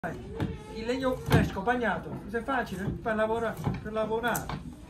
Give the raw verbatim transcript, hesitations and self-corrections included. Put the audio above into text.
Il legno fresco bagnato, questo è facile per lavorare, per lavorare.